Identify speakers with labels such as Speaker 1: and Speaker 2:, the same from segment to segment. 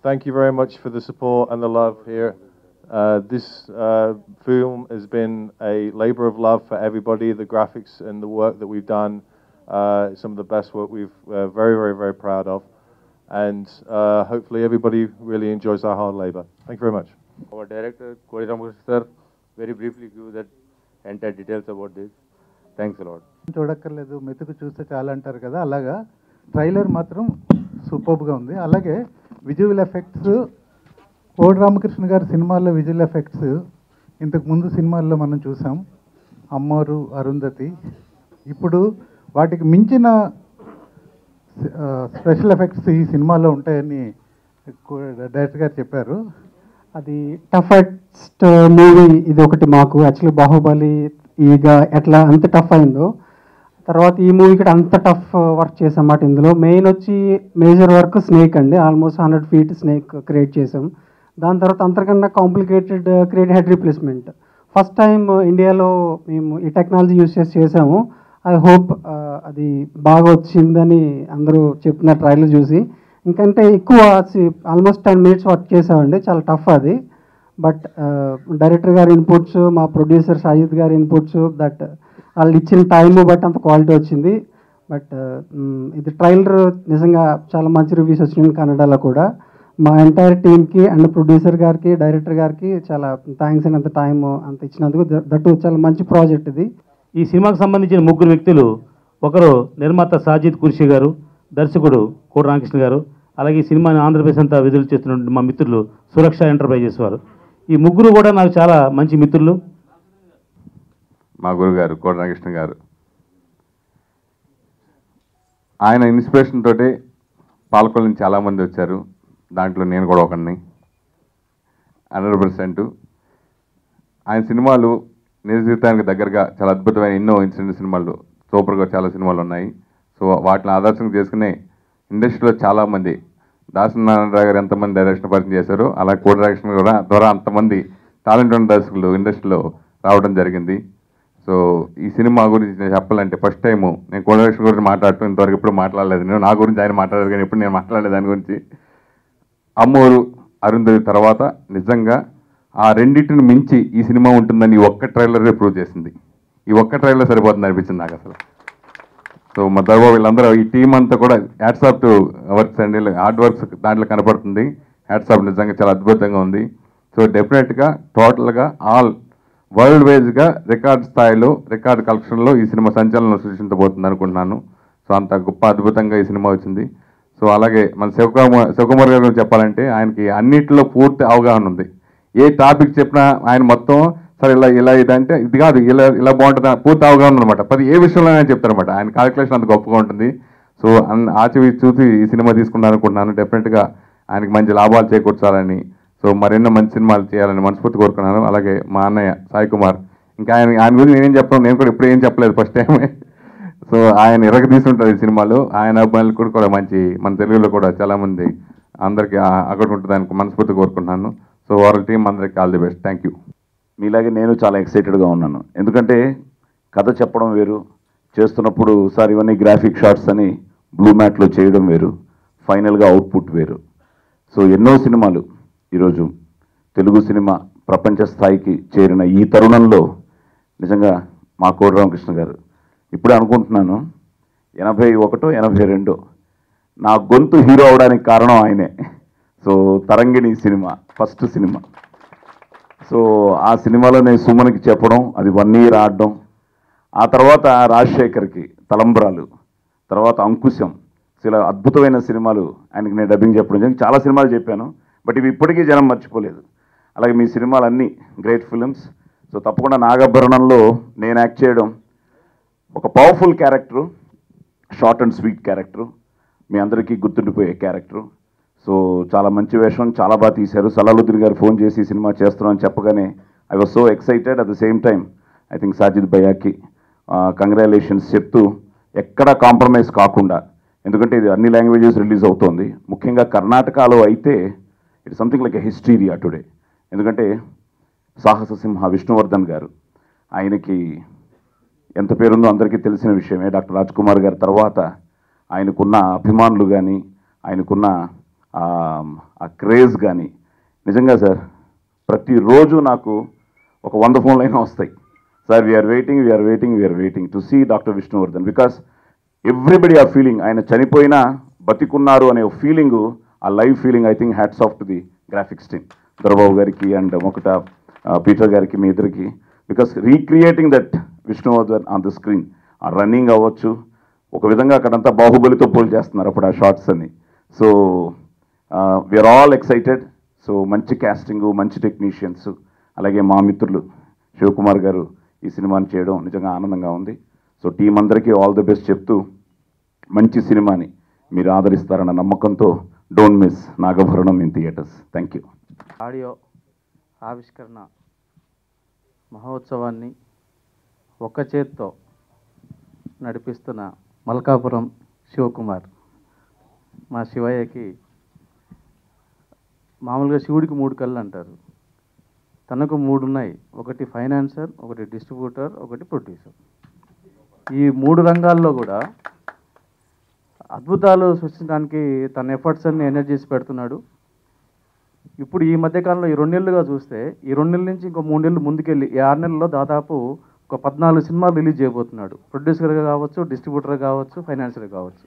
Speaker 1: Thank you very much for the support and the love here. This film has been a labor of love for everybody. The graphics and the work that we've done, some of the best work we're very, very, very proud of. And hopefully everybody really enjoys our hard labor. Thank you very much.
Speaker 2: Our director, Kori Ramakrishna sir, very briefly give that entire details about this. Thanks a lot.
Speaker 3: చూడక్కర్లేదు, మెతుకు చూస్తే చాలా అంటారు కదా, అలాగా trailer మాత్రం సూపర్గా ఉంది. అలాగే విజువల్ ఎఫెక్ట్స్, కోడి రామకృష్ణ గారి సినిమాల్లో విజువల్ ఎఫెక్ట్స్ ఇంతకు ముందు సినిమాల్లో మనం చూసాం, అమ్మవారు, అరుంధతి. ఇప్పుడు వాటికి మించిన స్పెషల్ ఎఫెక్ట్స్ ఈ సినిమాలో ఉంటాయని డైరెక్టర్ గారు చెప్పారు.
Speaker 4: అది టఫెస్ట్ మూవీ ఇది ఒకటి మాకు. యాక్చువల్లీ బాహుబలి ఈగ ఎట్లా అంత టఫ్ అయిందో, తర్వాత ఈ మూవీ కూడా అంత టఫ్ వర్క్ చేసామాట. ఇందులో మెయిన్ వచ్చి మేజర్ వర్క్ స్నేక్ అండి, ఆల్మోస్ట్ 100 feet స్నేక్ క్రియేట్ చేసాం. దాని తర్వాత అంతకన్నా complicated create head replacement. First time ఇండియాలో మేము ఈ టెక్నాలజీ యూస్ చేసాము. ఐ హోప్ అది బాగా వచ్చిందని అందరూ చెప్తున్నారు ట్రైలర్ చూసి. ఇంకంటే ఎక్కువ ఆల్మోస్ట్ 10 minutes వర్క్ చేసామండి, చాలా టఫ్ అది. బట్ డైరెక్టర్ గారి ఇన్పుట్స్, మా ప్రొడ్యూసర్ షాజిద్ గారి ఇన్పుట్స్, దట్ వాళ్ళు ఇచ్చిన టైము బట్ అంత క్వాలిటీ వచ్చింది. బట్ ఇది ట్రైలర్ నిజంగా చాలా మంచి రివ్యూస్ వచ్చినాయి కన్నడలో కూడా. మా ఎంటైర్ టీమ్కి అండ్ ప్రొడ్యూసర్ గారికి, డైరెక్టర్ గారికి చాలా థ్యాంక్స్ అండ్ అంత టైం అంత ఇచ్చినందుకు. దట్టు చాలా మంచి ప్రాజెక్ట్ ఇది.
Speaker 5: ఈ సినిమాకు సంబంధించిన 3 వ్యక్తులు, ఒకరు నిర్మాత సాజిద్ కుర్షి గారు, దర్శకుడు కోడి రామకృష్ణ గారు, అలాగే ఈ సినిమాని ఆంధ్రప్రదేశ్ అంతా విడుదల చేస్తున్న మా మిత్రులు సురక్ష ఎంటర్ప్రైజెస్ వారు. ఈ 3 కూడా నాకు చాలా మంచి మిత్రులు.
Speaker 2: మా గురుగారు కోడి రామకృష్ణ గారు, ఆయన ఇన్స్పిరేషన్ తోటి పాలకొల నుంచి చాలామంది వచ్చారు. దాంట్లో నేను కూడా ఒకడిని 100%. ఆయన సినిమాలు నిజ జీవితానికి దగ్గరగా చాలా అద్భుతమైన ఎన్నో ఇన్సిడెంట్ సినిమాలు, సూపర్గా చాలా సినిమాలు ఉన్నాయి. సో వాటిని ఆదర్శంగా చేసుకునే ఇండస్ట్రీలో చాలామంది, దాసనారాయణరావు గారు ఎంతమంది డైరెక్షన్ పరిచయం చేశారో, అలా కోడి రామకృష్ణ కూడా ద్వారా అంతమంది టాలెంట్ ఉన్న దర్శకులు ఇండస్ట్రీలో రావడం జరిగింది. సో ఈ సినిమా గురించి నేను చెప్పాలంటే ఫస్ట్ టైము నేను కోడి రామకృష్ణ గురించి మాట్లాడటం ఇంతవరకు ఎప్పుడు మాట్లాడలేదు. నేను నా గురించి ఆయన మాట్లాడారు కానీ ఎప్పుడు నేను మాట్లాడలేదు దాని గురించి. అమ్మోరు, అరుంధతి తర్వాత నిజంగా ఆ రెండింటిని మించి ఈ సినిమా ఉంటుందని ఈ ఒక్క ట్రైలరే ప్రూవ్ చేసింది. ఈ ఒక్క ట్రైలర్ సరిపోతుంది అనిపించింది నాకు అసలు. సో మా దర్బాబు వీళ్ళందరూ, ఈ టీం అంతా కూడా హ్యాట్స్ ఆఫ్ టు వర్క్స్ అండి, హార్డ్ వర్క్స్ దాంట్లో కనపడుతుంది. హ్యాట్స్ ఆఫ్, నిజంగా చాలా అద్భుతంగా ఉంది. సో డెఫినెట్గా టోటల్గా ఆల్ వరల్డ్ వైజ్గా రికార్డ్ స్థాయిలో, రికార్డ్ కలెక్షన్లో ఈ సినిమా సంచలనం సృష్టించబోతుంది అనుకుంటున్నాను. సో అంత గొప్ప అద్భుతంగా ఈ సినిమా వచ్చింది. సో అలాగే మన శివకుమార్ గారి గురించి చెప్పాలంటే ఆయనకి అన్నింటిలో పూర్తి అవగాహన ఉంది. ఏ టాపిక్ చెప్పినా ఆయన మొత్తం సరే ఇలా ఇదంటే ఇది కాదు, ఇలా బాగుంటుంది పూర్తి అవగాహన అనమాట. ఏ విషయంలో ఆయన చెప్తారనమాట. ఆయన కాలిక్యులేషన్ అంత గొప్పగా ఉంటుంది. సో ఆచి చూసి ఈ సినిమా తీసుకున్నాను అనుకుంటున్నాను. డెఫినెట్గా ఆయనకి మంచి లాభాలు చేకూర్చాలని, సో మరెన్నో మంచి సినిమాలు చేయాలని మనస్ఫూర్తి కోరుకున్నాను. అలాగే మా అన్నయ్య సాయి కుమార్, ఇంకా ఆయన గురించి నేనేం చెప్పను, నేను కూడా ఇప్పుడు ఏం చెప్పలేదు ఫస్ట్ టైమే. సో ఆయన ఇరగ తీసుకుంటారు ఈ సినిమాలో. ఆయన అబ్బాయిలు కూడా మంచి, మన తెలుగులో కూడా చాలామంది అందరికీ ఆకట్టుకుంటుందని మనస్ఫూర్తి కోరుకుంటున్నాను. సో ఓవరాల్ టీం అందరికీ all the best. Thank you.
Speaker 6: మీలాగే నేను చాలా ఎక్సైటెడ్గా ఉన్నాను. ఎందుకంటే కథ చెప్పడం వేరు, చేస్తున్నప్పుడు సార్ ఇవన్నీ గ్రాఫిక్ షాట్స్ అని బ్లూ మ్యాట్లో చేయడం వేరు, ఫైనల్గా అవుట్పుట్ వేరు. సో ఎన్నో సినిమాలు ఈరోజు తెలుగు సినిమా ప్రపంచ స్థాయికి చేరిన ఈ తరుణంలో నిజంగా మా కోడి రామకృష్ణ గారు, ఇప్పుడే అనుకుంటున్నాను 81, 82 నా గొంతు హీరో అవడానికి కారణం ఆయనే. సో తరంగిణి సినిమా ఫస్ట్ సినిమా. సో ఆ సినిమాలో నేను సుమన్కి చెప్పడం, అది 1 year ఆడడం, ఆ తర్వాత రాజశేఖర్కి తలంబ్రాలు, తర్వాత అంకుశం, చాలా అద్భుతమైన సినిమాలు ఆయనకి నేను డబ్బింగ్ చెప్పడం. చాలా సినిమాలు చెప్పాను, బట్ ఇవి ఇప్పటికీ జనం మర్చిపోలేదు. అలాగే మీ సినిమాలన్నీ గ్రేట్ ఫిలిమ్స్. సో తప్పకుండా నాగాభరణంలో నేను యాక్ట్ చేయడం ఒక powerful character, short and sweet character, మీ అందరికీ గుర్తుండిపోయే క్యారెక్టరు. సో చాలా మంచి వేషం, చాలా బాగా తీశారు. సలాలుద్దీన్ గారు ఫోన్ చేసి సినిమా చేస్తున్నాం అని చెప్పగానే I was so excited. At the same time I think Sajid భయ్యాకి కంగ్రాచులేషన్స్ చెప్తూ, ఎక్కడా కాంప్రమైజ్ కాకుండా, ఎందుకంటే ఇది అన్ని లాంగ్వేజెస్ రిలీజ్ అవుతోంది. ముఖ్యంగా కర్ణాటకలో అయితే it something like a hysteria today. ఎందుకంటే సాహస సింహ విష్ణువర్ధన్ గారు, ఆయనకి ఎంత పేరుందో అందరికీ తెలిసిన విషయమే. డాక్టర్ రాజ్ కుమార్ గారి తర్వాత ఆయనకున్న అభిమానులు కానీ, ఆయనకున్న ఆ క్రేజ్ కానీ నిజంగా సార్ ప్రతిరోజు నాకు ఒక 100 ఫోన్లైనా వస్తాయి. Sir we are waiting to see doctor Vishnuvardhan, because everybody ఆ ఫీలింగ్, ఆయన చనిపోయినా బతికున్నారు అనే ఫీలింగు, ఆ live feeling, I think hats off to the graphics team, Dorababu గారికి అండ్ మొకట పీటర్ గారికి, మీ ఇద్దరికి, because recreating that Vishnuvardhan on the screen, ఆ రన్నింగ్ అవ్వచ్చు, ఒక విధంగా అక్కడంతా బాహుబలితో పోల్ చేస్తున్నారు అప్పుడు ఆ షార్ట్స్ అన్ని. So we are all excited. So మంచి క్యాస్టింగు, మంచి టెక్నీషియన్స్, అలాగే మా మిత్రులు శివకుమార్ గారు ఈ సినిమాని చేయడం నిజంగా ఆనందంగా ఉంది. సో టీం అందరికీ ఆల్ ది బెస్ట్ చెప్తూ మంచి సినిమాని మీరు ఆదరిస్తారన్న నమ్మకంతో don't miss Nagabharanam in theatres. Thank you.
Speaker 7: Audio ఆవిష్కరణ మహోత్సవాన్ని ఒక్క చేత్తో నడిపిస్తున్న మల్కాపురం శివకుమార్, మా శివయ్యకి మామూలుగా శివుడికి 3 కళ్ళు అంటారు, తనకు 3 ఉన్నాయి. ఒకటి ఫైనాన్సర్, ఒకటి డిస్ట్రిబ్యూటర్, ఒకటి ప్రొడ్యూసర్. ఈ 3 రంగాల్లో కూడా అద్భుతాలు సృష్టించడానికి తన ఎఫర్ట్స్ అన్ని ఎనర్జీస్ పెడుతున్నాడు. ఇప్పుడు ఈ మధ్యకాలంలో ఈ 2 నెలలుగా చూస్తే, ఈ 2 నెలల నుంచి ఇంకో 3 నెలలు ముందుకెళ్ళి ఈ 6 నెలల్లో దాదాపు ఒక 14 సినిమాలు రిలీజ్ చేయబోతున్నాడు. ప్రొడ్యూసర్గా కావచ్చు, డిస్ట్రిబ్యూటర్గా కావచ్చు, ఫైనాన్సర్గా కావచ్చు.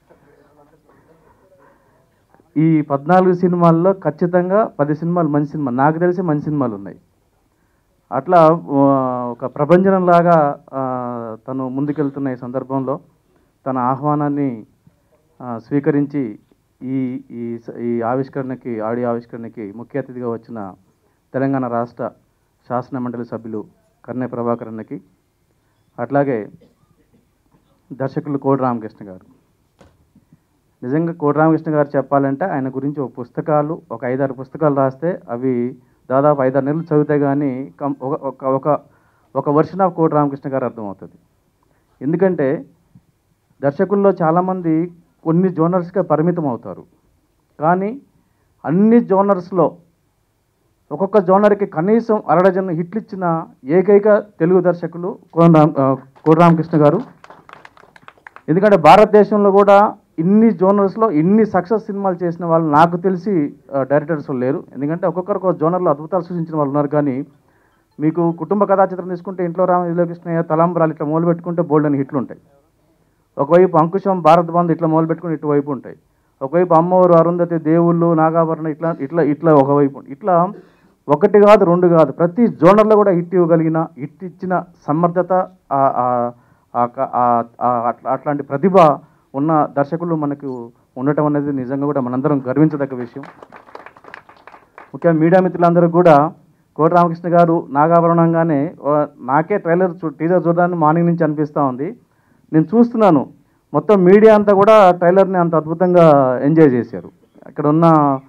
Speaker 7: ఈ 14 సినిమాల్లో ఖచ్చితంగా 10 సినిమాలు మంచి సినిమా, నాకు తెలిసి మంచి సినిమాలు ఉన్నాయి. అట్లా ఒక ప్రభంజనంలాగా తను ముందుకెళ్తున్న ఈ సందర్భంలో తన ఆహ్వానాన్ని స్వీకరించి ఈ ఈ ఈ ఆవిష్కరణకి, ఆడియో ఆవిష్కరణకి ముఖ్య అతిథిగా వచ్చిన తెలంగాణ రాష్ట్ర శాసన మండలి సభ్యులు కర్నె ప్రభాకర్ అన్నకి, అట్లాగే దర్శకులు కోడి రామకృష్ణ గారు. నిజంగా కోడి రామకృష్ణ గారు చెప్పాలంటే ఆయన గురించి ఒక 5-6 పుస్తకాలు రాస్తే అవి దాదాపు 5-6 నెలలు చదివితే కానీ ఒక వర్షన్ ఆఫ్ కోడి రామకృష్ణ గారు అర్థమవుతుంది. ఎందుకంటే దర్శకుల్లో చాలామంది కొన్ని జోనర్స్కే పరిమితం అవుతారు, కానీ అన్ని జోనర్స్లో ఒక్కొక్క జోనర్కి కనీసం 6 డజన్ హిట్లు ఇచ్చిన ఏకైక తెలుగు దర్శకులు కోడి రామకృష్ణ గారు. ఎందుకంటే భారతదేశంలో కూడా ఇన్ని జోనర్స్లో ఇన్ని సక్సెస్ సినిమాలు చేసిన వాళ్ళు నాకు తెలిసి డైరెక్టర్స్ లేరు. ఎందుకంటే ఒక్కొక్కరికి ఒక జోనర్లో అద్భుతాలు సృష్టించిన వాళ్ళు ఉన్నారు. కానీ మీకు కుటుంబ కథా చిత్రం తీసుకుంటే ఇంట్లో రామకృష్ణయ్య, తలంబ్రాలు ఇట్లా మొదలు పెట్టుకుంటే బోల్డ్ అని హిట్లు ఉంటాయి. ఒకవైపు అంకుశం, భారత్ బంద్ ఇట్లా మొదలు పెట్టుకుని ఇటువైపు ఉంటాయి. ఒకవైపు అమ్మవారు, అరుంధతి, దేవుళ్ళు, నాగాభరణ ఇట్లా ఇట్లా ఇట్లా ఒకవైపు. ఇట్లా 1 కాదు 2 కాదు, ప్రతి జోనర్లో కూడా హిట్ ఇవ్వగలిగిన, హిట్ ఇచ్చిన సమర్థత, అట్లాంటి ప్రతిభ ఉన్న దర్శకులు మనకు ఉండటం అనేది నిజంగా కూడా మనందరం గర్వించదగ్గ విషయం. ముఖ్యంగా మీడియా మిత్రులందరూ కూడా కోటి రామకృష్ణ గారు నాగాభరణంగానే నాకే టీజర్ చూడడానికి మార్నింగ్ నుంచి అనిపిస్తూ ఉంది. నేను చూస్తున్నాను మొత్తం మీడియా అంతా కూడా ట్రైలర్ని అంత అద్భుతంగా ఎంజాయ్ చేశారు. ఇక్కడ ఉన్న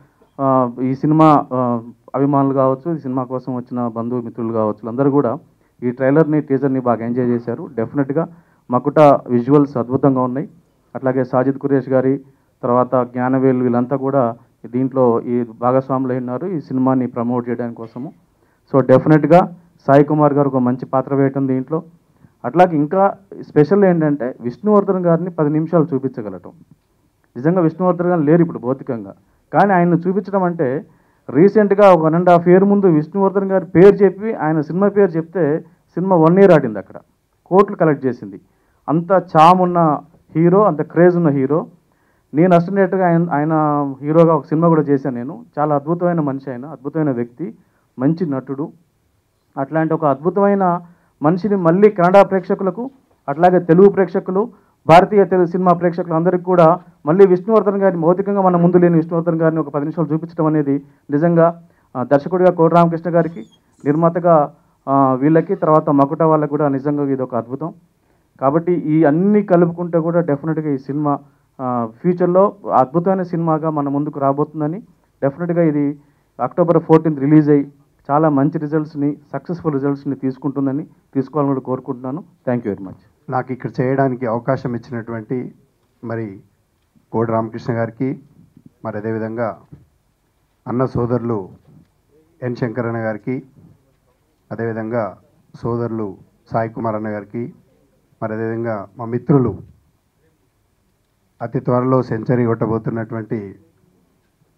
Speaker 7: ఈ సినిమా అభిమానులు కావచ్చు, ఈ సినిమా కోసం వచ్చిన బంధువు మిత్రులు కావచ్చు, అందరూ కూడా ఈ ట్రైలర్ని, టీజర్ని బాగా ఎంజాయ్ చేశారు. డెఫినెట్గా మకుట విజువల్స్ అద్భుతంగా ఉన్నాయి. అట్లాగే సాజిద్ కురేష్ గారి తర్వాత జ్ఞానవేలు వీళ్ళంతా కూడా దీంట్లో ఈ భాగస్వాములు ఉన్నారు ఈ సినిమాని ప్రమోట్ చేయడానికి కోసము. సో డెఫినెట్గా సాయి కుమార్ గారు ఒక మంచి పాత్ర వేయటం దీంట్లో. అట్లాగే ఇంకా స్పెషల్ ఏంటంటే విష్ణువర్ధన్ గారిని 10 నిమిషాలు చూపించగలటం. నిజంగా విష్ణువర్ధన్ గారు లేరు ఇప్పుడు భౌతికంగా, కానీ ఆయన్ని చూపించడం అంటే రీసెంట్గా ఒక 1.5 year ముందు విష్ణువర్ధన్ గారి పేరు చెప్పి ఆయన సినిమా పేరు చెప్తే సినిమా 1 year ఆడింది, అక్కడ కోట్లు కలెక్ట్ చేసింది. అంత చామ్ ఉన్న హీరో, అంత క్రేజ్ ఉన్న హీరో. నేను అసిస్టెంట్గా ఆయన హీరోగా ఒక సినిమా కూడా చేశాను నేను. చాలా అద్భుతమైన మనిషి, ఆయన అద్భుతమైన వ్యక్తి, మంచి నటుడు. అట్లాంటి ఒక అద్భుతమైన మనిషిని మళ్ళీ కన్నడ ప్రేక్షకులకు, అట్లాగే తెలుగు ప్రేక్షకులు, భారతీయ తెలుగు సినిమా ప్రేక్షకులు అందరికీ కూడా మళ్ళీ విష్ణువర్ధన్ గారిని, భౌతికంగా మన ముందు లేని విష్ణువర్ధన్ గారిని ఒక 10 నిమిషాలు చూపించడం అనేది నిజంగా దర్శకుడిగా కోటి రామకృష్ణ గారికి, నిర్మాతగా వీళ్ళకి, తర్వాత మకుట వాళ్ళకి కూడా నిజంగా ఇది ఒక అద్భుతం. కాబట్టి ఈ అన్నీ కలుపుకుంటే కూడా డెఫినెట్గా ఈ సినిమా ఫ్యూచర్లో అద్భుతమైన సినిమాగా మన ముందుకు రాబోతుందని, డెఫినెట్గా ఇది October 14th రిలీజ్ అయ్యి చాలా మంచి రిజల్ట్స్ని, సక్సెస్ఫుల్ రిజల్ట్స్ని తీసుకోవాలని కూడా కోరుకుంటున్నాను. Thank you very much.
Speaker 8: నాకు ఇక్కడ చేయడానికి అవకాశం ఇచ్చినటువంటి మరి కోడి రామకృష్ణ గారికి, మరి అదేవిధంగా అన్న సోదరులు ఎన్ శంకరన్న గారికి, అదేవిధంగా సోదరులు సాయి కుమార్ అన్న గారికి, మరి అదేవిధంగా మా మిత్రులు అతి త్వరలో సెంచరీ కొట్టబోతున్నటువంటి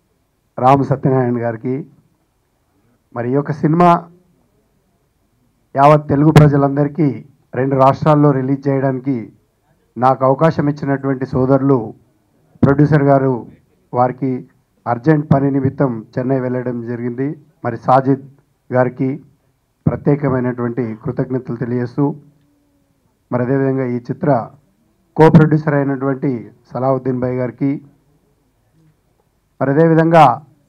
Speaker 8: రాము సత్యనారాయణ గారికి, మరి ఈ యొక్క సినిమా యావత్ తెలుగు ప్రజలందరికీ 2 రాష్ట్రాల్లో రిలీజ్ చేయడానికి నాకు అవకాశం ఇచ్చినటువంటి సోదరులు ప్రొడ్యూసర్ గారు వారికి అర్జెంట్ పని నిమిత్తం చెన్నై వెళ్ళడం జరిగింది. మరి సాజిద్ గారికి ప్రత్యేకమైనటువంటి కృతజ్ఞతలు తెలియజేస్తూ, మరి అదేవిధంగా ఈ చిత్ర కో ప్రొడ్యూసర్ అయినటువంటి సలావుద్దీన్ భాయ్ గారికి, మరి అదేవిధంగా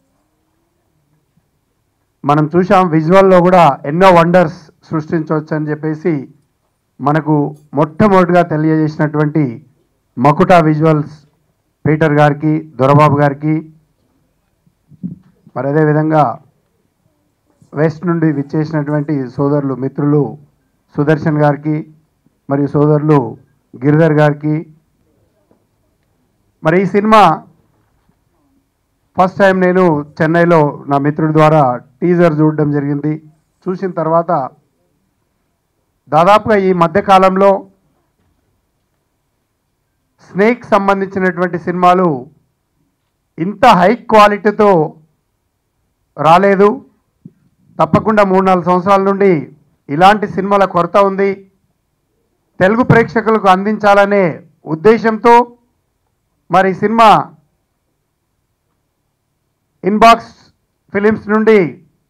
Speaker 8: మనం చూసాం విజువల్లో కూడా ఎన్నో వండర్స్ సృష్టించవచ్చు అని చెప్పేసి మనకు మొట్టమొదటిగా తెలియజేసినటువంటి మకుటా విజువల్స్ పీటర్ గారికి, దొరబాబు గారికి, మరి అదేవిధంగా వెస్ట్ నుండి విచ్చేసినటువంటి సోదరులు మిత్రులు సుదర్శన్ గారికి మరియు సోదరులు గిరిధర్ గారికి. మరి ఈ సినిమా ఫస్ట్ టైం నేను చెన్నైలో నా మిత్రుడి ద్వారా టీజర్ చూడడం జరిగింది. చూసిన తర్వాత దాదాపుగా ఈ మధ్యకాలంలో స్నేక్ సంబంధించినటువంటి సినిమాలు ఇంత హై క్వాలిటీతో రాలేదు. తప్పకుండా 3-4 సంవత్సరాల నుండి ఇలాంటి సినిమాల కొరత ఉంది. తెలుగు ప్రేక్షకులకు అందించాలనే ఉద్దేశంతో మరి సినిమా ఇన్బాక్స్ ఫిలిమ్స్ నుండి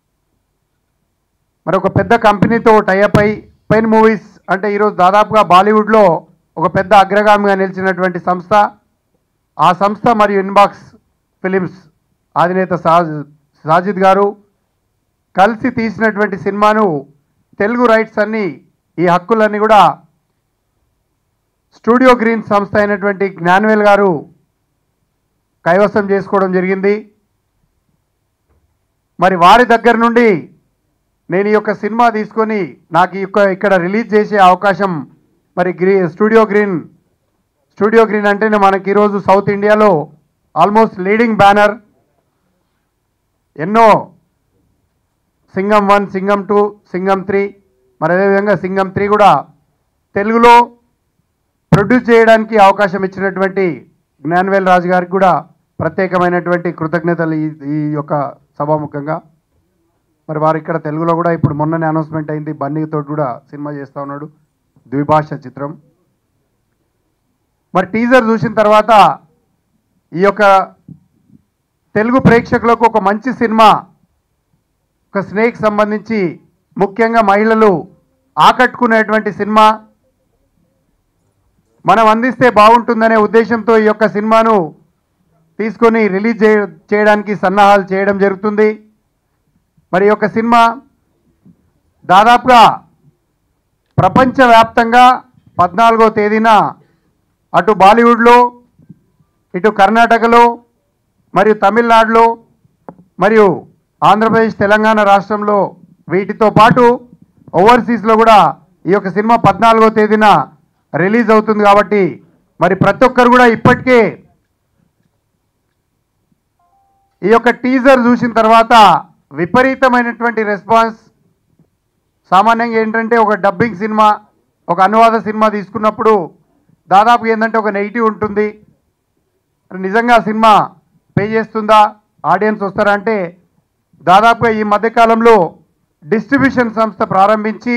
Speaker 8: మరి ఒక పెద్ద కంపెనీతో టైఅప్ అయి పెన్ మూవీస్ అంటే ఈరోజు దాదాపుగా బాలీవుడ్లో ఒక పెద్ద అగ్రగామిగా నిలిచినటువంటి సంస్థ, ఆ సంస్థ మరియు ఇన్బాక్స్ ఫిలిమ్స్ అధినేత సాజిద్ గారు కలిసి తీసినటువంటి సినిమాను తెలుగు రైట్స్ అన్నీ, ఈ హక్కులన్నీ కూడా స్టూడియో గ్రీన్ సంస్థ అయినటువంటి జ్ఞానవేల్ గారు కైవసం చేసుకోవడం జరిగింది. మరి వారి దగ్గర నుండి నేను ఈ యొక్క సినిమా తీసుకొని నాకు ఇక్కడ రిలీజ్ చేసే అవకాశం మరి స్టూడియో గ్రీన్ అంటేనే మనకి ఈరోజు సౌత్ ఇండియాలో ఆల్మోస్ట్ లీడింగ్ బ్యానర్. ఎన్నో సింగం 1, సింగం 2, సింగం 3, మరి అదేవిధంగా సింగం 3 కూడా తెలుగులో ప్రొడ్యూస్ చేయడానికి అవకాశం ఇచ్చినటువంటి జ్ఞానవేల్ రాజు గారికి కూడా ప్రత్యేకమైనటువంటి కృతజ్ఞతలు ఈ యొక్క సభాముఖంగా. మరి వారు ఇక్కడ తెలుగులో కూడా ఇప్పుడు మొన్ననే అనౌన్స్మెంట్ అయింది, బన్నీతో కూడా సినిమా చేస్తూ ఉన్నాడు, ద్విభాష చిత్రం. మరి టీజర్ చూసిన తర్వాత ఈ యొక్క తెలుగు ప్రేక్షకులకు ఒక మంచి సినిమా, ఒక స్నేక్ సంబంధించి ముఖ్యంగా మహిళలు ఆకట్టుకునేటువంటి సినిమా మనం అందిస్తే బాగుంటుందనే ఉద్దేశంతో ఈ యొక్క సినిమాను తీసుకొని రిలీజ్ చేయడానికి సన్నాహాలు చేయడం జరుగుతుంది. మరి ఈ యొక్క సినిమా దాదాపుగా ప్రపంచవ్యాప్తంగా 14వ తేదీన అటు బాలీవుడ్లో, ఇటు కర్ణాటకలో, మరియు తమిళనాడులో, మరియు ఆంధ్రప్రదేశ్, తెలంగాణ రాష్ట్రంలో, వీటితో పాటు ఓవర్సీస్లో కూడా ఈ యొక్క సినిమా 14వ తేదీన రిలీజ్ అవుతుంది. కాబట్టి మరి ప్రతి ఒక్కరు కూడా ఇప్పటికే ఈ యొక్క టీజర్ చూసిన తర్వాత విపరీతమైనటువంటి రెస్పాన్స్. సామాన్యంగా ఏంటంటే ఒక డబ్బింగ్ సినిమా, ఒక అనువాద సినిమా తీసుకున్నప్పుడు దాదాపు ఏంటంటే ఒక నెగిటివ్ ఉంటుంది. నిజంగా సినిమా పే చేస్తుందా, ఆడియన్స్ వస్తారా అంటే దాదాపుగా ఈ మధ్యకాలంలో డిస్ట్రిబ్యూషన్ సంస్థ ప్రారంభించి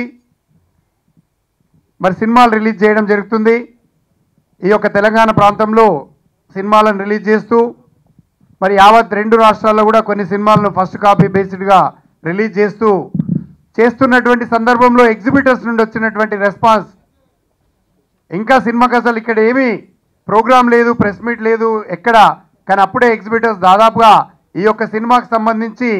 Speaker 8: మరి సినిమాలు రిలీజ్ చేయడం జరుగుతుంది. ఈ యొక్క తెలంగాణ ప్రాంతంలో సినిమాలను రిలీజ్ చేస్తూ మరి యావత్ 2 రాష్ట్రాల్లో కూడా కొన్ని సినిమాలను ఫస్ట్ కాపీ బేస్డ్గా రిలీజ్ చేస్తున్నటువంటి సందర్భంలో ఎగ్జిబిటర్స్ నుండి వచ్చినటువంటి రెస్పాన్స్, ఇంకా సినిమాకి అసలు ఇక్కడ ఏమీ ప్రోగ్రామ్ లేదు, ప్రెస్ మీట్ లేదు ఎక్కడ, కానీ అప్పుడే ఎగ్జిబిటర్స్ దాదాపుగా ఈ యొక్క సినిమాకి సంబంధించి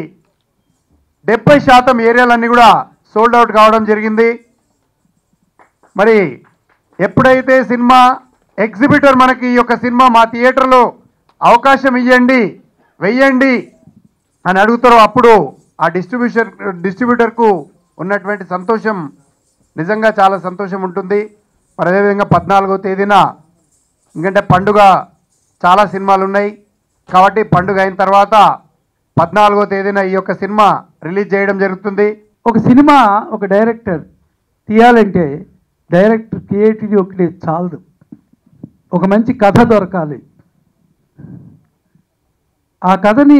Speaker 8: 70% ఏరియాలన్నీ కూడా సోల్డ్ అవుట్ కావడం జరిగింది. మరి ఎప్పుడైతే సినిమా ఎగ్జిబిటర్ మనకి ఈ యొక్క సినిమా మా థియేటర్లో అవకాశం వెయ్యండి అని అడుగుతారో అప్పుడు ఆ డిస్ట్రిబ్యూటర్కు ఉన్నటువంటి సంతోషం నిజంగా చాలా సంతోషం ఉంటుంది. మరి అదేవిధంగా 14వ తేదీన ఎందుకంటే పండుగ చాలా సినిమాలు ఉన్నాయి కాబట్టి పండుగ అయిన తర్వాత 14వ తేదీన ఈ యొక్క సినిమా రిలీజ్ చేయడం జరుగుతుంది.
Speaker 9: ఒక సినిమా ఒక డైరెక్టర్ తీయాలంటే డైరెక్టర్ క్రియేటివిటీ ఒకటి చాలదు, ఒక మంచి కథ దొరకాలి. ఆ కథని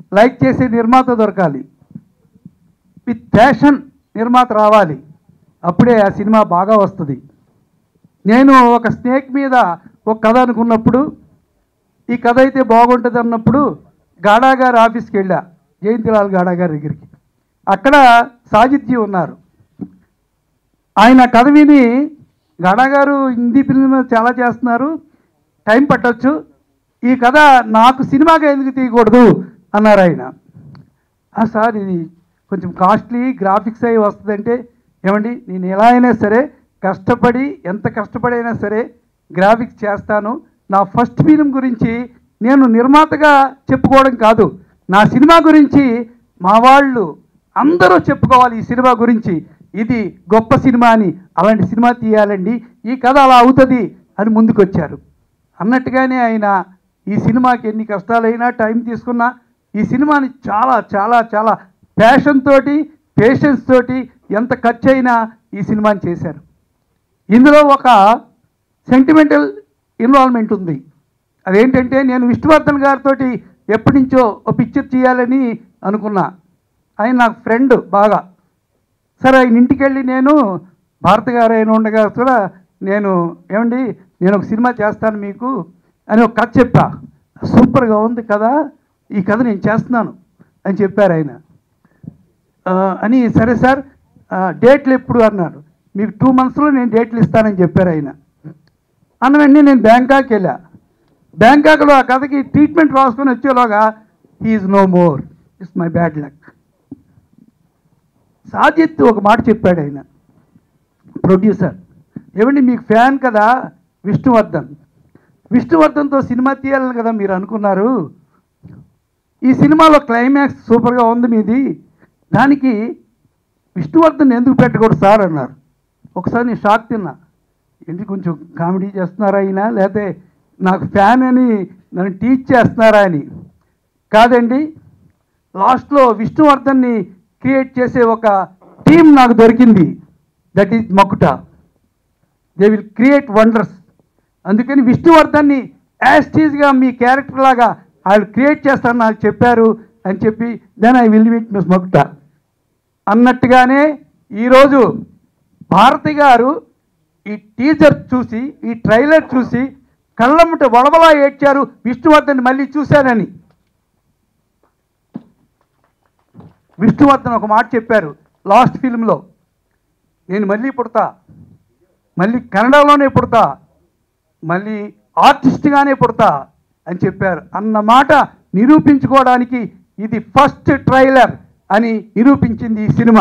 Speaker 9: లైక్ చేసే నిర్మాత దొరకాలి, విత్ ప్యాషన్ నిర్మాత రావాలి. అప్పుడే ఆ సినిమా బాగా వస్తుంది. నేను ఒక స్నేక్ మీద ఒక కథ అనుకున్నప్పుడు, ఈ కథ అయితే బాగుంటుంది అన్నప్పుడు గాడా గారి ఆఫీస్కి వెళ్ళా, జయంతిలాల్ గాడా గారి దగ్గరికి. అక్కడ సాజిద్జీ ఉన్నారు. ఆయన కథ విని, గాడా గారు హిందీ ఫిల్మ్ చాలా చేస్తున్నారు, టైం పట్టొచ్చు, ఈ కథ నాకు సినిమాగా ఎందుకు తీయకూడదు అన్నారు ఆయన. సార్ ఇది కొంచెం కాస్ట్లీ, గ్రాఫిక్స్ అయి వస్తుందంటే, ఏమండి నేను ఎలా అయినా సరే కష్టపడి, ఎంత కష్టపడైనా సరే గ్రాఫిక్స్ చేస్తాను. నా ఫస్ట్ ఫిల్మ్ గురించి నేను నిర్మాతగా చెప్పుకోవడం కాదు, నా సినిమా గురించి మా వాళ్ళు అందరూ చెప్పుకోవాలి ఈ సినిమా గురించి, ఇది గొప్ప సినిమా అని, అలాంటి సినిమా తీయాలండి, ఈ కథ అలా అవుతుంది అని ముందుకొచ్చారు. అన్నట్టుగానే ఆయన ఈ సినిమాకి ఎన్ని కష్టాలైనా, టైం తీసుకున్నా ఈ సినిమాని చాలా చాలా చాలా ప్యాషన్ తోటి, పేషెన్స్ తోటి, ఎంత ఖర్చు అయినా ఈ సినిమాని చేశారు. ఇందులో ఒక సెంటిమెంటల్ ఇన్వాల్వ్మెంట్ ఉంది. అదేంటంటే, నేను విష్ణువర్ధన్ గారితో ఎప్పటి నుంచో ఒక పిక్చర్ చేయాలని అనుకున్నా. ఆయన నాకు ఫ్రెండ్ బాగా. సరే ఆయన ఇంటికి వెళ్ళి నేను, భారత గారు అయిన ఉండగా కూడా నేను, ఏమండి నేను ఒక సినిమా చేస్తాను మీకు అని ఒక కథ చెప్పా. సూపర్గా ఉంది కదా, ఈ కథ నేను చేస్తున్నాను అని చెప్పారు ఆయన. అని సరే సార్ డేట్లు ఎప్పుడు అన్నారు. మీకు 2 monthsలో నేను డేట్లు ఇస్తానని చెప్పారు ఆయన. అన్న వెంటనే నేను బ్యాంకాక్ వెళ్ళా. బ్యాంకాక్లో ఆ కథకి ట్రీట్మెంట్ రాసుకొని వచ్చేలోగా he's no more, it's my bad luck. Sajid ఒక మాట చెప్పాడు ఆయన, ప్రొడ్యూసర్, ఏమండి మీకు ఫ్యాన్ కదా విష్ణువర్ధన్, విష్ణువర్ధన్తో సినిమా తీయాలని కదా మీరు అనుకున్నారు, ఈ సినిమాలో క్లైమాక్స్ సూపర్గా ఉంది మీది, దానికి విష్ణువర్ధన్ ఎందుకు పెట్టకూడదు సార్ అన్నారు. ఒకసారి నేను షాక్ తిన్నా, ఏంటి కొంచెం కామెడీ చేస్తున్నారా అయినా, లేకపోతే నాకు ఫ్యాన్ అని నన్ను టీచ్ చేస్తున్నారా అని. కాదండి, లాస్ట్లో విష్ణువర్ధన్ని క్రియేట్ చేసే ఒక టీం నాకు దొరికింది, that is Makuta, they will create wonders. అందుకని విష్ణువర్ధన్ని యాస్టీజ్గా మీ క్యారెక్టర్ లాగా వాళ్ళు క్రియేట్ చేస్తారని నాకు చెప్పారు అని చెప్పి, then I will meet miss Makuta అన్నట్టుగానే ఈరోజు భారతి గారు ఈ టీజర్ చూసి, ఈ ట్రైలర్ చూసి కళ్ళముట వడవలా ఏడ్చారు, విష్ణువర్ధన్ మళ్ళీ చూశానని. విష్ణువర్ధన్ ఒక మాట చెప్పారు లాస్ట్ ఫిల్మ్లో, నేను మళ్ళీ పుడతా, మళ్ళీ కన్నడలోనే పుడతా, మళ్ళీ ఆర్టిస్ట్గానే పుడతా అని చెప్పారు. అన్న మాట నిరూపించుకోవడానికి ఇది ఫస్ట్ ట్రైలర్ అని నిరూపించింది ఈ సినిమా.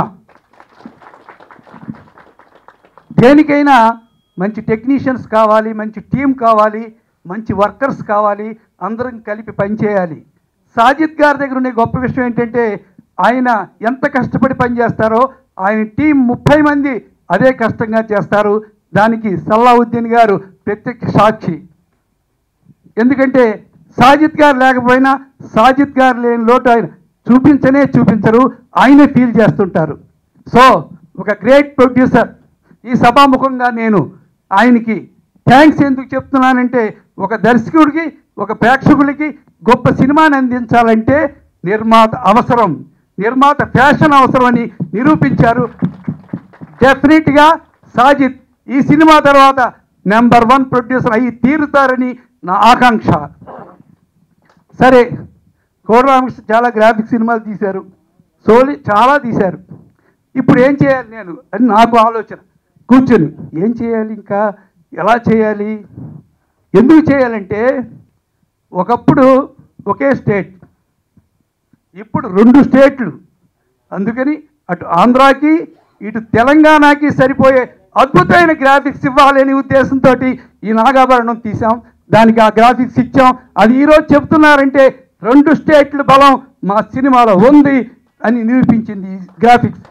Speaker 9: దేనికైనా మంచి టెక్నీషియన్స్ కావాలి, మంచి టీం కావాలి, మంచి వర్కర్స్ కావాలి, అందరం కలిపి పనిచేయాలి. సాజిద్ గారి దగ్గర ఉండే గొప్ప విషయం ఏంటంటే, ఆయన ఎంత కష్టపడి పనిచేస్తారో ఆయన టీం 30 మంది అదే కష్టంగా చేస్తారు. దానికి సల్లావుద్దీన్ గారు ప్రత్యక్ష సాక్షి. ఎందుకంటే సాజిద్ గారు లేకపోయినా, సాజిద్ గారు లేని లోటు ఆయన చూపించరు, ఆయనే ఫీల్ చేస్తుంటారు. సో ఒక గ్రేట్ ప్రొడ్యూసర్, ఈ సభాముఖంగా నేను ఆయనకి థ్యాంక్స్ ఎందుకు చెప్తున్నానంటే, ఒక దర్శకుడికి, ఒక ప్రేక్షకుడికి గొప్ప సినిమాని అందించాలంటే నిర్మాత అవసరం, నిర్మాత ఫ్యాషన్ అవసరం అని నిరూపించారు. డెఫినెట్గా సాజిద్ ఈ సినిమా తర్వాత నెంబర్ 1 ప్రొడ్యూసర్ అయ్యి తీరుతారని నా ఆకాంక్ష. సరే, కోడి రామకృష్ణ చాలా గ్రాఫిక్ సినిమాలు తీశారు, సోలి చాలా తీశారు. ఇప్పుడు ఏం చేయాలి నేను అని నాకు ఆలోచన. కూర్చొని ఏం చేయాలి, ఇంకా ఎలా చేయాలి, ఎందుకు చేయాలంటే, ఒకప్పుడు ఒకే స్టేట్, ఇప్పుడు 2 స్టేట్లు. అందుకని అటు ఆంధ్రాకి ఇటు తెలంగాణకి సరిపోయే అద్భుతమైన గ్రాఫిక్స్ ఇవ్వాలనే ఉద్దేశంతో ఈ నాగాభరణం తీసాం. దానికి ఆ గ్రాఫిక్స్ ఇచ్చాం. అది ఈరోజు చెప్తున్నారంటే 2 స్టేట్ల బలం మా సినిమాలో ఉంది అని నిరూపించింది ఈ గ్రాఫిక్స్.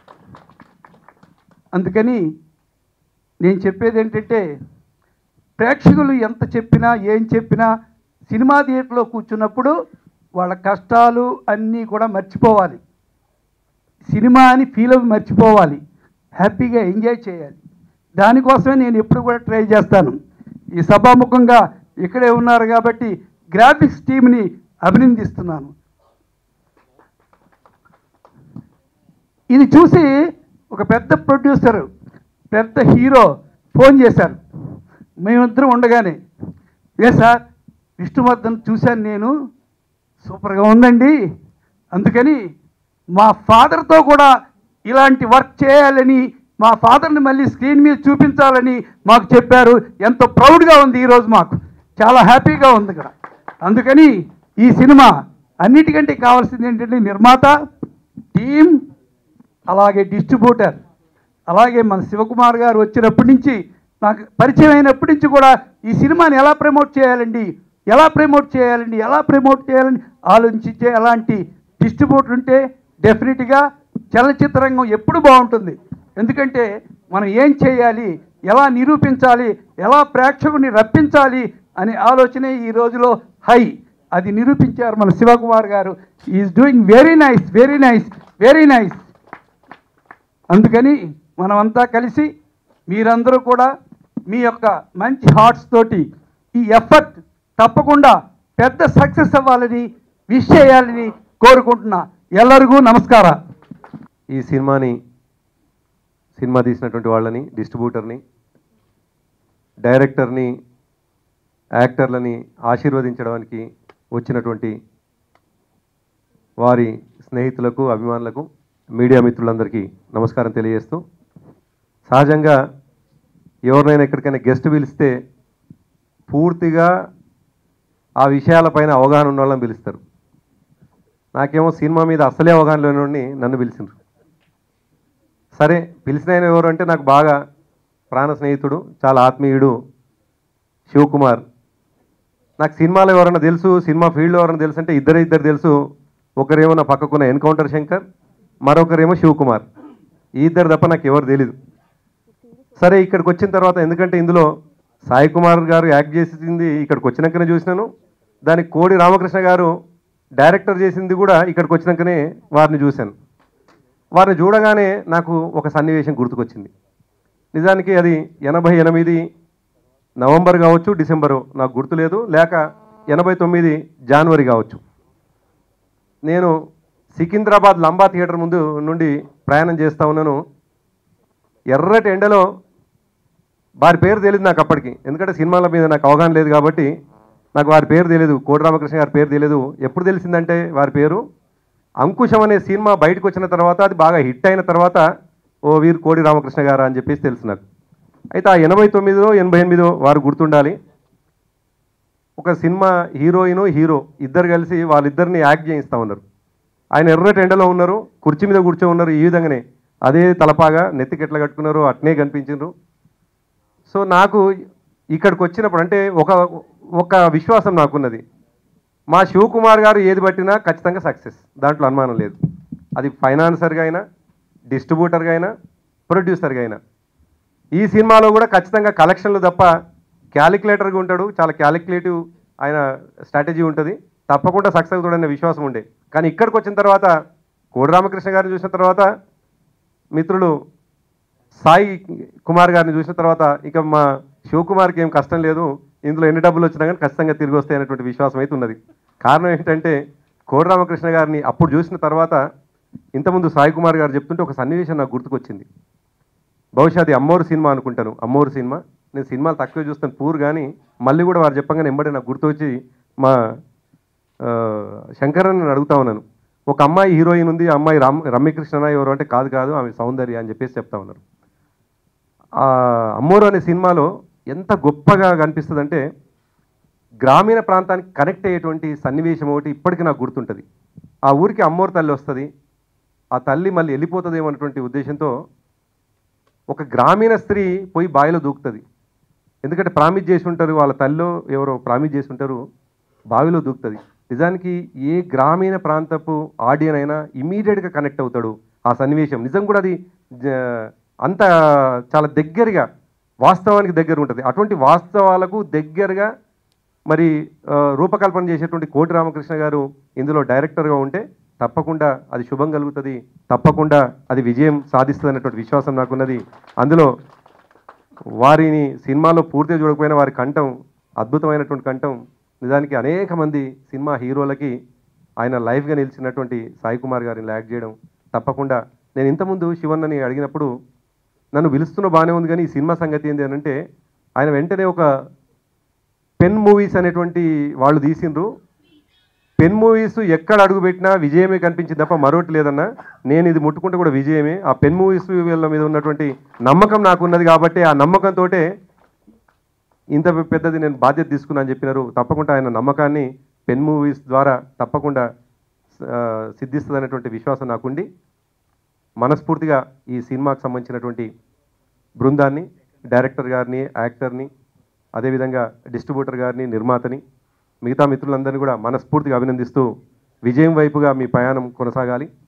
Speaker 9: అందుకని నేను చెప్పేది ఏంటంటే, ప్రేక్షకులు ఎంత చెప్పినా, ఏం చెప్పినా, సినిమా థియేటర్లో కూర్చున్నప్పుడు వాళ్ళ కష్టాలు అన్నీ కూడా మర్చిపోవాలి, సినిమా అని ఫీల్ అవి మర్చిపోవాలి, హ్యాపీగా ఎంజాయ్ చేయాలి. దానికోసమే నేను ఎప్పుడు కూడా ట్రై చేస్తాను. ఈ సభాముఖంగా ఇక్కడే ఉన్నారు కాబట్టి గ్రాఫిక్స్ టీంని అభినందిస్తున్నాను. ఇది చూసి ఒక పెద్ద ప్రొడ్యూసర్, పెద్ద హీరో ఫోన్ చేశారు. మేమిద్దరం ఉండగానే, ఏ సార్ విష్ణువర్ధన్ చూశాను నేను, సూపర్గా ఉందండి, అందుకని మా ఫాదర్తో కూడా ఇలాంటి వర్క్ చేయాలని, మా ఫాదర్ని మళ్ళీ స్క్రీన్ మీద చూపించాలని మాకు చెప్పారు. ఎంతో ప్రౌడ్గా ఉంది ఈరోజు, మాకు చాలా హ్యాపీగా ఉంది ఇక్కడ. అందుకని ఈ సినిమా అన్నిటికంటే కావాల్సింది ఏంటంటే నిర్మాత, టీం, అలాగే డిస్ట్రిబ్యూటర్, అలాగే మన శివకుమార్ గారు వచ్చినప్పటి నుంచి నాకు పరిచయం అయినప్పటి నుంచి కూడా ఈ సినిమాని ఎలా ప్రమోట్ చేయాలండి ఆలోచించే అలాంటి డిస్ట్రిబ్యూటర్ ఉంటే డెఫినెట్గా చలనచిత్ర రంగం ఎప్పుడు బాగుంటుంది. ఎందుకంటే మనం ఏం చేయాలి, ఎలా నిరూపించాలి, ఎలా ప్రేక్షకుని రప్పించాలి అనే ఆలోచనే ఈ రోజులో హై. అది నిరూపించారు మన శివకుమార్ గారు. Is doing very nice, very nice, very nice. అందుకని మనమంతా కలిసి మీరందరూ కూడా మీ యొక్క మంచి హార్ట్స్ తోటి ఈ ఎఫర్ట్ తప్పకుండా పెద్ద సక్సెస్ అవ్వాలని, విష్ చేయాలని కోరుకుంటున్నా. ఎల్లరిಗೂ నమస్కారం.
Speaker 10: ఈ సినిమా తీసినటువంటి వాళ్ళని, డిస్ట్రిబ్యూటర్ని, డైరెక్టర్ని, యాక్టర్లని ఆశీర్వదించడానికి వచ్చినటువంటి వారి స్నేహితులకు, అభిమానులకు, మీడియా మిత్రులందరికీ నమస్కారం తెలియజేస్తూ, సహజంగా ఎవరినైనా ఎక్కడికైనా గెస్ట్ పిలిస్తే పూర్తిగా ఆ విషయాలపైన అవగాహన ఉన్న వాళ్ళని పిలుస్తారు. నాకేమో సినిమా మీద అసలే అవగాహన లేని నన్ను పిలిచిండ్రు. సరే, పిలిచిన ఆయన ఎవరు అంటే నాకు బాగా ప్రాణ స్నేహితుడు, చాలా ఆత్మీయుడు శివకుమార్. నాకు సినిమాలో ఎవరైనా తెలుసు, సినిమా ఫీల్డ్లో ఎవరైనా తెలుసు అంటే ఇద్దరు తెలుసు. ఒకరేమో నా పక్కకున్న ఎన్కౌంటర్ శంకర్, మరొకరేమో శివకుమార్. ఈ ఇద్దరు తప్ప నాకు ఎవరు తెలీదు. సరే, ఇక్కడికి వచ్చిన తర్వాత, ఎందుకంటే ఇందులో సాయి కుమార్ గారు యాక్ట్ చేసింది ఇక్కడికి వచ్చినాకనే చూసినాను, దానికి కోడి రామకృష్ణ గారు డైరెక్టర్ చేసింది కూడా ఇక్కడికి వచ్చినాకనే వారిని చూశాను. వారిని చూడగానే నాకు ఒక సన్నివేశం గుర్తుకొచ్చింది. నిజానికి అది 88 నవంబర్ కావచ్చు, డిసెంబరు, నాకు గుర్తులేదు, లేక 89 జనవరి కావచ్చు. నేను సికింద్రాబాద్ లంబా థియేటర్ ముందు నుండి ప్రయాణం చేస్తూ ఉన్నాను. ఎర్రటి ఎండలో, వారి పేరు తెలియదు నాకు అప్పటికి, ఎందుకంటే సినిమాల మీద నాకు అవగాహన లేదు కాబట్టి నాకు వారి పేరు తెలియదు. కోడి రామకృష్ణ గారి పేరు తెలియదు. ఎప్పుడు తెలిసిందంటే వారి పేరు అంకుశం అనే సినిమా బయటకు వచ్చిన తర్వాత, అది బాగా హిట్ అయిన తర్వాత, ఓ వీరు కోడి రామకృష్ణ గారు అని చెప్పేసి తెలుసు నాకు. అయితే ఆ 89 88 వారు గుర్తుండాలి. ఒక సినిమా హీరోయిన్, హీరో ఇద్దరు కలిసి వాళ్ళిద్దరిని యాక్ట్ చేయిస్తూ ఉన్నారు. ఆయన ఎర్రటి ఎండలో ఉన్నారు, కుర్చీ మీద కూర్చో ఉన్నారు. ఈ విధంగానే అదే తలపాగా నెత్తికి ఎట్లా కట్టుకున్నారు అట్నే కనిపించారు. సో నాకు ఇక్కడికి వచ్చినప్పుడు అంటే ఒక విశ్వాసం నాకున్నది, మా శివకుమార్ గారు ఏది పట్టినా ఖచ్చితంగా సక్సెస్, దాంట్లో అనుమానం లేదు. అది ఫైనాన్సర్గా అయినా, డిస్ట్రిబ్యూటర్గా అయినా, ప్రొడ్యూసర్గా అయినా. ఈ సినిమాలో కూడా ఖచ్చితంగా కలెక్షన్లు తప్ప క్యాలిక్యులేటర్గా ఉంటాడు. చాలా క్యాలిక్యులేటివ్ ఆయన స్ట్రాటజీ ఉంటుంది. తప్పకుండా సక్సెస్ అవుతాడనే విశ్వాసం ఉండే. కానీ ఇక్కడికి వచ్చిన తర్వాత, కోడి రామకృష్ణ గారిని చూసిన తర్వాత, మిత్రులు సాయి కుమార్ గారిని చూసిన తర్వాత, ఇక మా శివకుమార్కి ఏం కష్టం లేదు, ఇందులో ఎన్ని డబ్బులు వచ్చినా కానీ ఖచ్చితంగా తిరిగి వస్తాయి అనేటువంటి విశ్వాసం అయితే ఉన్నది. కారణం ఏంటంటే, కోడి రామకృష్ణ గారిని అప్పుడు చూసిన తర్వాత, ఇంతకుముందు సాయి కుమార్ గారు చెప్తుంటే ఒక సన్నివేశం నాకు గుర్తుకొచ్చింది. బహుశా అది అమ్మోరు సినిమా అనుకుంటాను. అమ్మోరు సినిమా, నేను సినిమాలు తక్కువ చూస్తాను పూర్, కానీ మళ్ళీ కూడా వారు చెప్పగానే ఎంబడే నాకు గుర్తొచ్చి మా శంకర్ అని అడుగుతా ఉన్నాను. ఒక అమ్మాయి హీరోయిన్ ఉంది, ఆ అమ్మాయి రమ్యకృష్ణ ఎవరు అంటే కాదు ఆమె సౌందర్య అని చెప్పేసి చెప్తా ఉన్నారు. అమ్మోరు అనే సినిమాలో ఎంత గొప్పగా కనిపిస్తుందంటే, గ్రామీణ ప్రాంతానికి కనెక్ట్ అయ్యేటువంటి సన్నివేశం ఒకటి ఇప్పటికీ నాకు గుర్తుంటుంది. ఆ ఊరికి అమ్మోరు తల్లి వస్తుంది, ఆ తల్లి మళ్ళీ వెళ్ళిపోతుందేమో అన్నటువంటి ఉద్దేశంతో ఒక గ్రామీణ స్త్రీ పోయి బావిలో దూకుతుంది. ఎందుకంటే ప్రామిస్ చేసి ఉంటారు, వాళ్ళ తల్లిలో ఎవరో ప్రామిస్ చేసి ఉంటారు, బావిలో దూకుతుంది. నిజానికి ఏ గ్రామీణ ప్రాంతపు ఆడియన్ అయినా ఇమీడియట్గా కనెక్ట్ అవుతాడు ఆ సన్నివేశం. నిజం కూడా అది అంత చాలా దగ్గరగా, వాస్తవానికి దగ్గర ఉంటుంది. అటువంటి వాస్తవాలకు దగ్గరగా మరి రూపకల్పన చేసేటువంటి కోటి రామకృష్ణ గారు ఇందులో డైరెక్టర్గా ఉంటే తప్పకుండా అది శుభం కలుగుతుంది, తప్పకుండా అది విజయం సాధిస్తుంది అన్నటువంటి విశ్వాసం నాకున్నది. అందులో వారిని సినిమాలో పూర్తిగా చూడకపోయినా వారి కంఠం అద్భుతమైనటువంటి కంఠం. నిజానికి అనేక మంది సినిమా హీరోలకి ఆయన లైఫ్గా నిలిచినటువంటి సాయి కుమార్ గారిని యాక్ట్ చేయడం తప్పకుండా నేను ఇంతకుముందు శివన్నని అడిగినప్పుడు నన్ను పిలుస్తున్న బాగానే ఉంది కానీ ఈ సినిమా సంగతి ఏంటి అని అంటే ఆయన వెంటనే ఒక పెన్ మూవీస్ అనేటువంటి వాళ్ళు తీసిండ్రు. పెన్ మూవీస్ ఎక్కడ అడుగుపెట్టినా విజయమే కనిపించింది తప్ప మరొకటి లేదన్నా. నేను ఇది ముట్టుకుంటే కూడా విజయమే. ఆ పెన్ మూవీస్ వీళ్ళ మీద ఉన్నటువంటి నమ్మకం నాకు ఉన్నది కాబట్టి ఆ నమ్మకంతో ఇంత పెద్దది నేను బాధ్యత తీసుకున్నా అని చెప్పినారు. తప్పకుండా ఆయన నమ్మకాన్ని పెన్ మూవీస్ ద్వారా తప్పకుండా సిద్ధిస్తుంది అనేటువంటి విశ్వాసం నాకుండి మనస్ఫూర్తిగా ఈ సినిమాకు సంబంధించినటువంటి బృందాన్ని, డైరెక్టర్ గారిని, యాక్టర్ని, అదేవిధంగా డిస్ట్రిబ్యూటర్ గారిని, నిర్మాతని, మిగతా మిత్రులందరినీ కూడా మనస్ఫూర్తిగా అభినందిస్తూ విజయం వైపుగా మీ ప్రయాణం కొనసాగాలి.